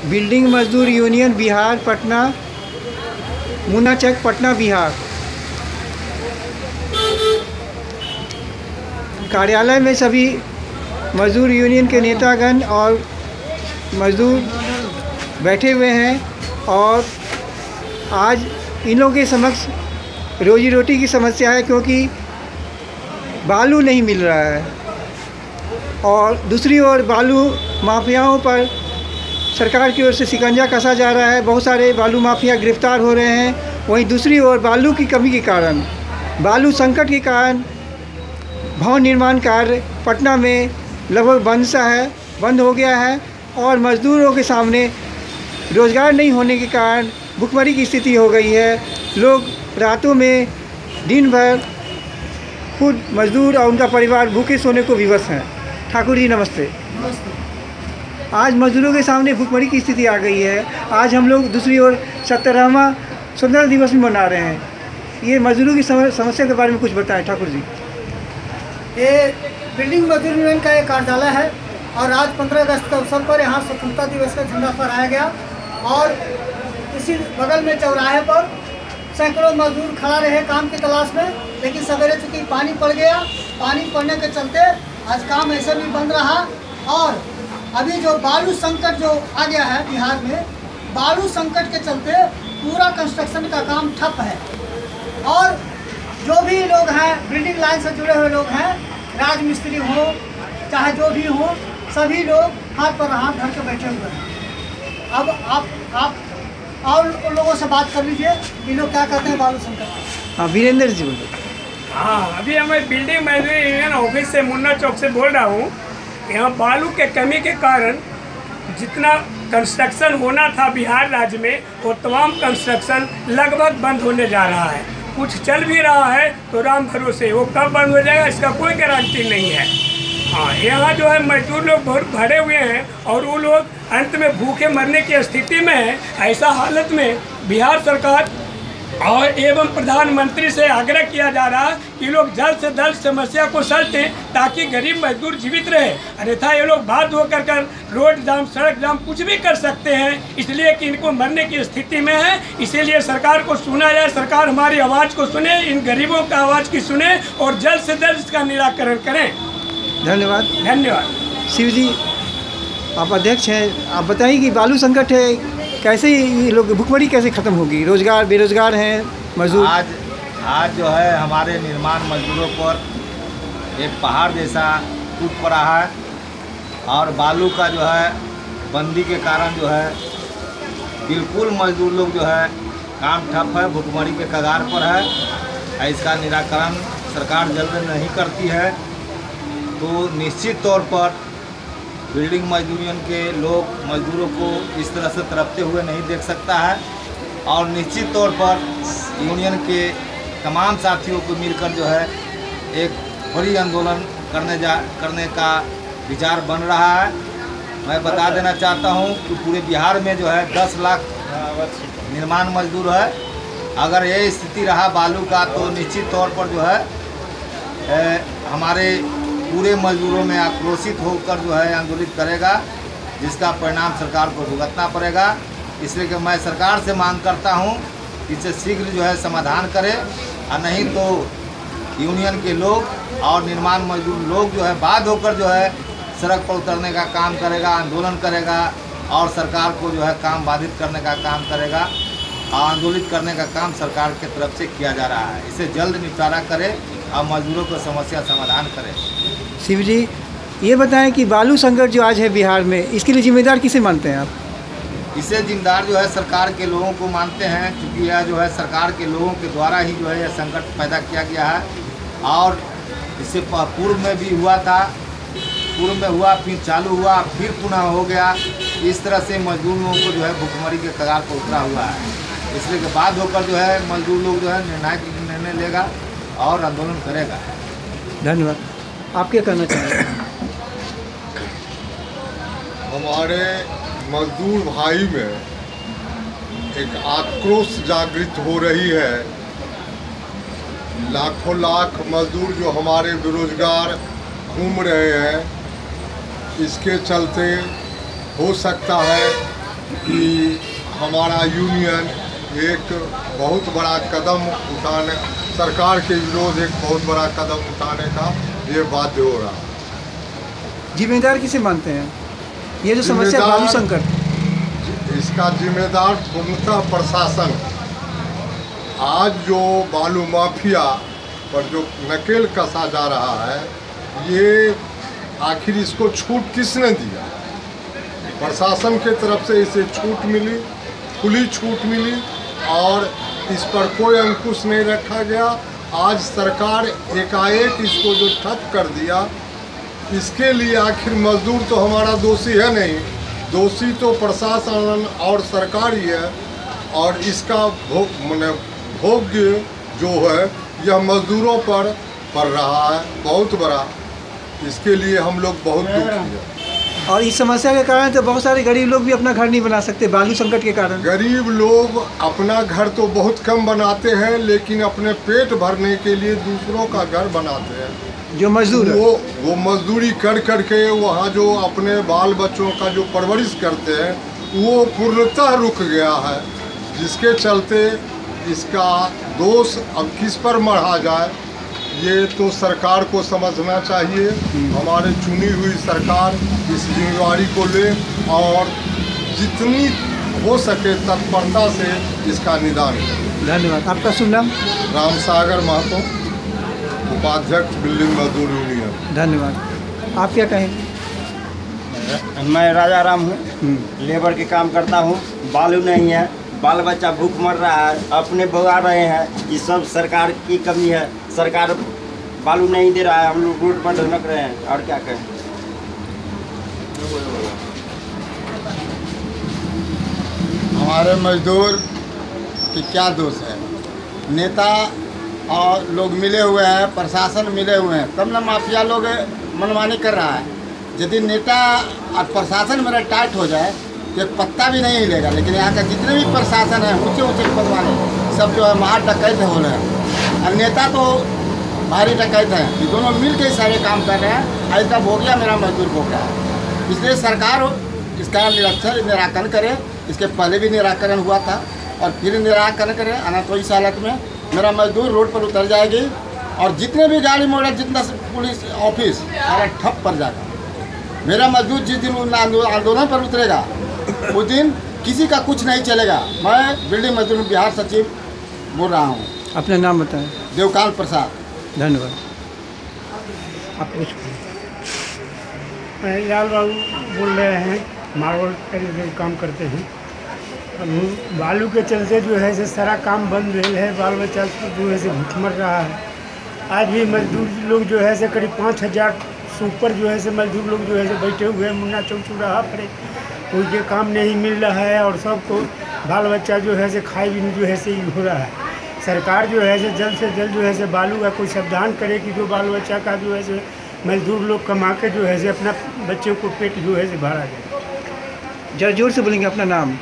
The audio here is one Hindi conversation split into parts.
बिल्डिंग मजदूर यूनियन बिहार पटना, मुन्ना चक पटना बिहार। कार्यालय में सभी मजदूर यूनियन के नेतागण और मजदूर बैठे हुए हैं और आज इन लोगों के समक्ष रोजी रोटी की समस्या है, क्योंकि बालू नहीं मिल रहा है और दूसरी ओर बालू माफियाओं पर सरकार की ओर से शिकंजा कसा जा रहा है। बहुत सारे बालू माफिया गिरफ्तार हो रहे हैं। वहीं दूसरी ओर बालू की कमी के कारण, बालू संकट के कारण भवन निर्माण कार्य पटना में लगभग बंद हो गया है और मज़दूरों के सामने रोज़गार नहीं होने के कारण भुखमरी की स्थिति हो गई है। लोग रातों में दिन भर खुद मज़दूर और उनका परिवार भूखे सोने को विवश हैं। ठाकुर जी नमस्ते। आज मज़दूरों के सामने भुखमरी की स्थिति आ गई है। आज हम लोग दूसरी ओर 70वां स्वतंत्रता दिवस भी मना रहे हैं। ये मज़दूरों की समस्या के बारे में कुछ बताएं ठाकुर जी। ये बिल्डिंग मजदूर यूनियन का एक कार्यालय है और आज 15 अगस्त के अवसर पर यहाँ स्वतंत्रता दिवस का झंडा फहराया गया और इसी बगल में चौराहे पर सैकड़ों मजदूर खड़ा रहे काम की तलाश में, लेकिन सवेरे चूँकि पानी पड़ गया, पानी पड़ने के चलते आज काम ऐसे भी बंद रहा। और अभी जो बालू संकट जो आ गया है बिहार में, बालू संकट के चलते पूरा कंस्ट्रक्शन का काम ठप है और जो भी लोग हैं बिल्डिंग लाइन से जुड़े हुए लोग हैं, राजमिस्त्री हो चाहे जो भी हो, सभी लोग हाथ पर हाथ धर के बैठे हुए हैं। अब आप और उन लोगों से बात कर लीजिए, ये लोग क्या कहते हैं बालू संकट। हाँ वीरेंद्र जी बोलिए। हाँ, अभी हमें बिल्डिंग मजदूर यूनियन ऑफिस से मुन्ना चौक से बोल रहा हूँ। यहाँ बालू के कमी के कारण जितना कंस्ट्रक्शन होना था बिहार राज्य में, वो तमाम कंस्ट्रक्शन लगभग बंद होने जा रहा है। कुछ चल भी रहा है तो राम भरोसे, वो कब बंद हो जाएगा इसका कोई गारंटी नहीं है। हाँ, यहाँ जो है मजदूर लोग बहुत भरे हुए हैं और वो लोग अंत में भूखे मरने की स्थिति में है। ऐसा हालत में बिहार सरकार और एवं प्रधानमंत्री से आग्रह किया जा रहा है कि लोग जल्द से जल्द समस्या को सलटें ताकि गरीब मजदूर जीवित रहे, अन्यथा ये लोग बाध्य होकर कर रोड जाम, सड़क जाम कुछ भी कर सकते हैं, इसलिए कि इनको मरने की स्थिति में है। इसीलिए सरकार को सुना जाए, सरकार हमारी आवाज़ को सुने, इन गरीबों का आवाज़ की सुने और जल्द से जल्द इसका निराकरण करें। धन्यवाद। धन्यवाद। शिवजी आप अध्यक्ष हैं, आप बताइए कि बालू संकट है, कैसे ये लोग भुखमरी कैसे ख़त्म होगी? रोज़गार बेरोज़गार हैं मजदूर। आज जो है हमारे निर्माण मजदूरों पर एक पहाड़ जैसा टूट पड़ा है और बालू का जो है बंदी के कारण जो है बिल्कुल मजदूर लोग जो है काम ठप है, भुखमरी के कगार पर है। इसका निराकरण सरकार जल्द नहीं करती है तो निश्चित तौर पर बिल्डिंग मजदूर यूनियन के लोग मजदूरों को इस तरह से तड़पते हुए नहीं देख सकता है और निश्चित तौर पर यूनियन के तमाम साथियों को मिलकर जो है एक बड़ी आंदोलन करने का विचार बन रहा है। मैं बता देना चाहता हूं कि पूरे बिहार में जो है 10 लाख निर्माण मजदूर है। अगर ये स्थिति रहा बालू का तो निश्चित तौर पर जो है हमारे पूरे मजदूरों में आक्रोशित होकर जो है आंदोलित करेगा, जिसका परिणाम सरकार को भुगतना पड़ेगा। इसलिए कि मैं सरकार से मांग करता हूं कि इसे शीघ्र जो है समाधान करे, और नहीं तो यूनियन के लोग और निर्माण मजदूर लोग जो है बाध्य होकर जो है सड़क पर उतरने का काम करेगा, आंदोलन करेगा और सरकार को जो है काम बाधित करने का काम करेगा। आंदोलित करने का काम सरकार की तरफ से किया जा रहा है। इसे जल्द निपटारा करे और मजदूरों को समस्या समाधान करें। शिव जी ये बताएं कि बालू संकट जो आज है बिहार में, इसके लिए जिम्मेदार किसे मानते हैं आप? इसे जिम्मेदार जो है सरकार के लोगों को मानते हैं, क्योंकि यह जो है सरकार के लोगों के द्वारा ही जो है यह संकट पैदा किया गया है और इससे पूर्व में भी हुआ था, पूर्व में हुआ फिर चालू हुआ फिर पुनः हो गया। इस तरह से मजदूरों को जो है भुखमरी के कगार पर उतरा हुआ है। इसलिए के बाद होकर जो है मजदूर लोग जो है निर्णय लेगा और आंदोलन करेगा। धन्यवाद। आप क्या कहना चाहेंगे? हमारे मजदूर भाई में एक आक्रोश जागृत हो रही है। लाखों लाख मजदूर जो हमारे बेरोजगार घूम रहे हैं, इसके चलते हो सकता है कि हमारा यूनियन एक बहुत बड़ा कदम उठाने, सरकार के विरोध एक बहुत बड़ा कदम उठाने का ये बाध्य हो रहा है। जिम्मेदार किसे मानते हैं ये जो समस्या बालू संकट? इसका जिम्मेदार पूर्णतः प्रशासन। आज जो बालू माफिया पर जो नकेल कसा जा रहा है, ये आखिर इसको छूट किसने दिया? प्रशासन के तरफ से इसे छूट मिली, खुली छूट मिली और इस पर कोई अंकुश नहीं रखा गया। आज सरकार एकाएक इसको जो ठप कर दिया, इसके लिए आखिर मजदूर तो हमारा दोषी है नहीं, दोषी तो प्रशासन और सरकार ही है। और इसका भोग्य जो है यह मजदूरों पर पड़ रहा है बहुत बड़ा। इसके लिए हम लोग बहुत दुखी हैं। और इस समस्या के कारण तो बहुत सारे गरीब लोग भी अपना घर नहीं बना सकते बालू संकट के कारण। गरीब लोग अपना घर तो बहुत कम बनाते हैं, लेकिन अपने पेट भरने के लिए दूसरों का घर बनाते हैं। जो मजदूर वो मजदूरी कर के वहाँ जो अपने बाल बच्चों का जो परवरिश करते हैं वो पूर्णतः रुक गया है, जिसके चलते इसका दोष अब किस पर मढ़ा जाए ये तो सरकार को समझना चाहिए। हमारे चुनी हुई सरकार इस जिम्मेवारी को ले और जितनी हो सके तत्परता से इसका निदान करे। धन्यवाद। आपका शुभ नाम? राम सागर महतो, उपाध्यक्ष बिल्डिंग मजदूर यूनियन। धन्यवाद। आप क्या कहें? मैं राजा राम हूँ, लेबर के काम करता हूँ। बालू नहीं है, बाल बच्चा भूख मर रहा है, अपने भगा रहे हैं। ये सब सरकार की कमी है, सरकार बालू नहीं दे रहा है, हम लोग रोड पर ढनक रहे हैं। और क्या कहें? हमारे मजदूर की क्या दोष है? नेता और लोग मिले हुए हैं, प्रशासन मिले हुए हैं, तब ना माफिया लोग मनमानी कर रहा है। यदि नेता और प्रशासन मेरा टाइट हो जाए तो एक पत्ता भी नहीं हिलेगा। लेकिन यहाँ का जितने भी प्रशासन है, ऊंचे ऊंचे पद वाले, सब जो है महा डकैत हो रहे हैं और नेता तो भारी डकैत हैं। ये दोनों मिल के सारे काम कर रहे हैं। ऐसा भोग गया, मेरा मजदूर भोग रहा है। इसलिए सरकार इसका निराकरण करे। इसके पहले भी निराकरण हुआ था और फिर निराकरण करे, आना तो इस हालत में मेरा मजदूर रोड पर उतर जाएगी और जितने भी गाड़ी मोटर, जितना पुलिस ऑफिस सारा ठप पड़ जाएगा। मेरा मजदूर जिस दिन आंदोलन पर उतरेगा उस दिन किसी का कुछ नहीं चलेगा। मैं बिल्डिंग मजदूर बिहार सचिव बोल रहा हूँ। अपना नाम बताएं। देवकांत प्रसाद। धन्यवाद। आप कुछ? मैं लाल बाबू बोल रहे हैं, मार्बल का काम करते हैं। बालू के चलते जो है से सारा काम बंद है, बाल बच्चा जो है से भूख मर रहा है। आज भी मजदूर लोग जो है से करीब 5000 से ऊपर जो है से मजदूर लोग जो है से बैठे हुए हैं मुन्ना चौक चौराहा पर। कोई के काम नहीं मिल रहा है और सबको बाल बच्चा जो है से खाए भी जो है से हो रहा है। सरकार जो है से जल्द जो है से बालू का कोई सावधान करे कि जो बाल बच्चा का जो है से मजदूर लोग कमा के जो है से अपना बच्चों को पेट जो है से भरा जाए। जरा जोर से बोलेंगे अपना नाम?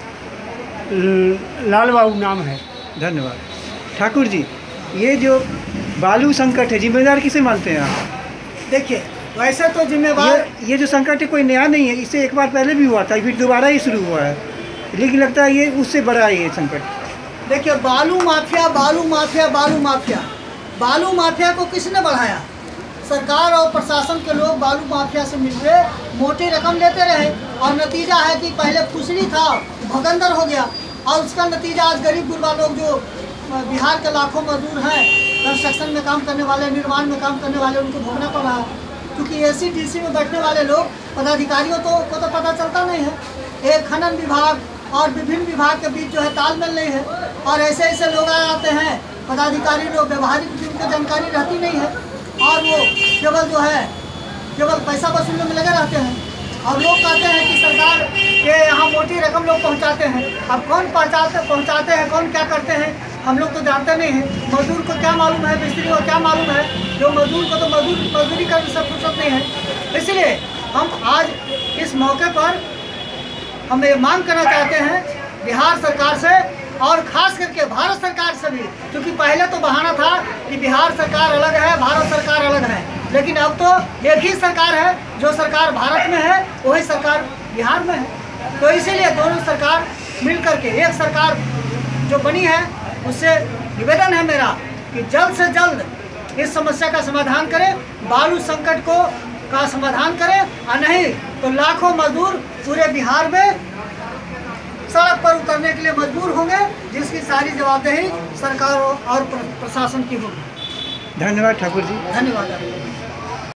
लाल बाबू नाम है। धन्यवाद। ठाकुर जी, ये जो बालू संकट है जिम्मेदार किसे मानते हैं आप? देखिए, वैसे तो जिम्मेवार ये जो संकट है कोई नया नहीं है, इससे एक बार पहले भी हुआ था, फिर दोबारा ही शुरू हुआ है, लेकिन लगता है ये उससे बड़ा है ये संकट। देखिए, बालू माफिया बालू माफिया बालू माफिया बालू माफिया को किसने बढ़ाया? सरकार और प्रशासन के लोग बालू माफिया से मिलकर मोटी रकम लेते रहे और नतीजा है कि पहले फुसली था, भगंदर हो गया और उसका नतीजा आज गरीब गुरबा लोग जो बिहार के लाखों मजदूर हैं, कंस्ट्रक्शन में काम करने वाले, निर्माण में काम करने वाले, उनको भोगना पड़ रहा है। क्योंकि एसी-डीसी में बैठने वाले लोग पदाधिकारियों को तो पता चलता नहीं है। एक खनन विभाग और विभिन्न विभाग के बीच जो है तालमेल नहीं है और ऐसे ऐसे लोग आ जाते हैं, पदाधिकारी लोग व्यवहारिक उनको जानकारी रहती नहीं है और वो केवल पैसा वसूलने में लगे रहते हैं। और लोग कहते हैं कि सरकार के यहाँ मोटी रकम लोग पहुँचाते हैं। अब कौन पहुँचाते हैं, कौन क्या करते हैं, हम लोग तो जानते नहीं हैं। मजदूर को क्या मालूम है, मिस्त्री को क्या मालूम है? जो मजदूर को तो मजदूरी का भी सब फुर्सत नहीं है। इसलिए हम आज इस मौके पर हम ये मांग करना चाहते हैं बिहार सरकार से और ख़ास करके भारत सरकार से भी, क्योंकि पहले तो बहाना था कि बिहार सरकार अलग है, भारत सरकार अलग है, लेकिन अब तो एक ही सरकार है। जो सरकार भारत में है वही सरकार बिहार में है। तो इसीलिए दोनों सरकार मिल करके एक सरकार जो बनी है उससे निवेदन है मेरा कि जल्द से जल्द इस समस्या का समाधान करें, बालू संकट का समाधान करें, और नहीं तो लाखों मजदूर पूरे बिहार में सड़क पर उतरने के लिए मजबूर होंगे, जिसकी सारी जवाबदेही सरकार और प्रशासन की होगी। धन्यवाद ठाकुर जी। धन्यवाद।